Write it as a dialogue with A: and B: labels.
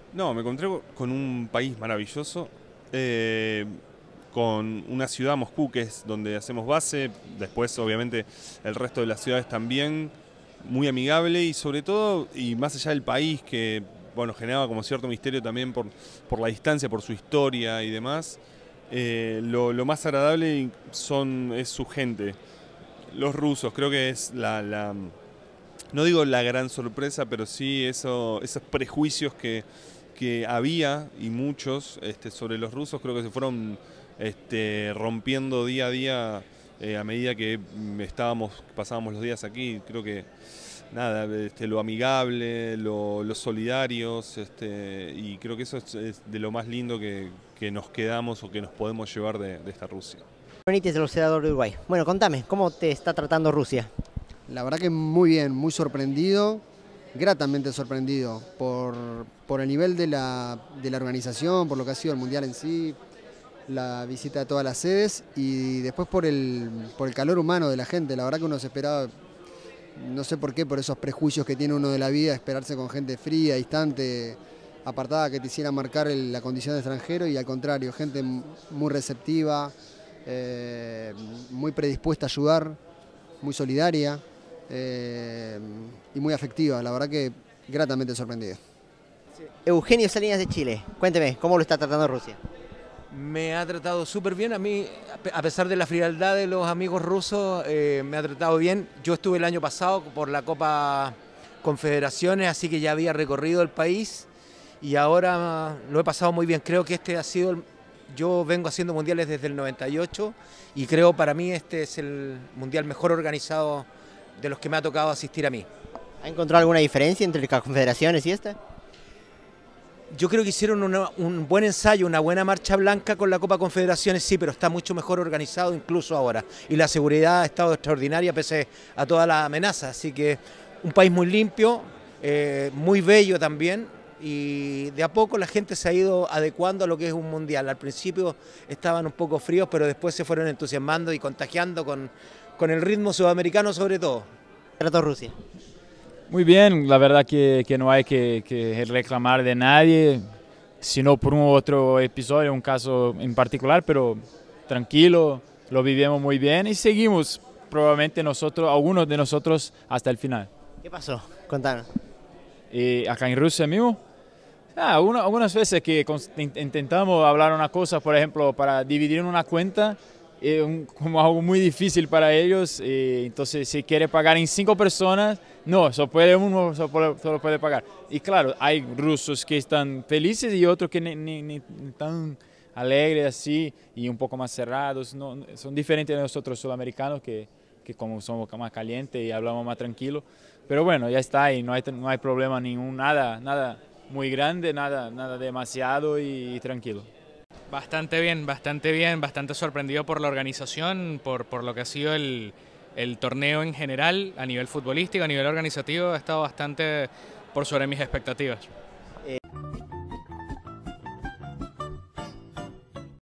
A: No, me encontré con un país maravilloso, eh, con una ciudad, Moscú, que es donde hacemos base, después obviamente el resto de las ciudades también, muy amigable y sobre todo, y más allá del país, que bueno, generaba como cierto misterio también por la distancia, por su historia y demás, lo más agradable es su gente, los rusos, creo que es no digo la gran sorpresa, pero sí esos prejuicios que había, y muchos, sobre los rusos, creo que se fueron rompiendo día a día a medida que pasábamos los días aquí. Creo que nada, lo amigable, los solidarios, y creo que eso es de lo más lindo que nos quedamos o que nos podemos llevar de esta Rusia.
B: Benítez, el observador de Uruguay. Bueno, contame, ¿cómo te está tratando Rusia?
C: La verdad que muy bien, muy sorprendido, gratamente sorprendido por el nivel de la organización, por lo que ha sido el Mundial en sí, la visita a todas las sedes y después por el calor humano de la gente. La verdad que uno se esperaba, no sé por qué, por esos prejuicios que tiene uno de la vida, esperarse con gente fría, distante, apartada, que te hiciera marcar la condición de extranjero, y al contrario, gente muy receptiva, muy predispuesta a ayudar, muy solidaria. Y muy afectiva, la verdad que gratamente sorprendido.
B: Eugenio Salinas de Chile, cuénteme, ¿cómo lo está tratando Rusia?
D: Me ha tratado súper bien, a mí, a pesar de la frialdad de los amigos rusos, me ha tratado bien. Yo estuve el año pasado por la Copa Confederaciones, así que ya había recorrido el país y ahora lo he pasado muy bien. Creo que yo vengo haciendo mundiales desde el 98 y creo para mí este es el mundial mejor organizado de los que me ha tocado asistir a mí.
B: ¿Ha encontrado alguna diferencia entre las confederaciones y esta?
D: Yo creo que hicieron un buen ensayo, una buena marcha blanca con la Copa Confederaciones, sí, pero está mucho mejor organizado incluso ahora. Y la seguridad ha estado extraordinaria pese a todas las amenazas. Así que un país muy limpio, muy bello también. Y de a poco la gente se ha ido adecuando a lo que es un mundial. Al principio estaban un poco fríos, pero después se fueron entusiasmando y contagiando con el ritmo sudamericano sobre todo.
B: Trató Rusia.
E: Muy bien, la verdad que no hay que reclamar de nadie, sino por un otro episodio, un caso en particular, pero tranquilo, lo vivimos muy bien y seguimos probablemente algunos de nosotros hasta el final.
B: ¿Qué pasó? Contanos.
E: Acá en Rusia mismo, algunas veces que intentamos hablar una cosa, por ejemplo, para dividir una cuenta, como algo muy difícil para ellos, entonces si quiere pagar en 5 personas, no, solo puede pagar. Y claro, hay rusos que están felices y otros que ni tan alegres así y un poco más cerrados, no, son diferentes de nosotros sudamericanos que como somos más calientes y hablamos más tranquilo, pero bueno, ya está y no hay problema ningún, nada muy grande, nada demasiado y tranquilo.
F: Bastante bien, bastante sorprendido por la organización, por lo que ha sido el torneo en general, a nivel futbolístico, a nivel organizativo, ha estado bastante por sobre mis expectativas.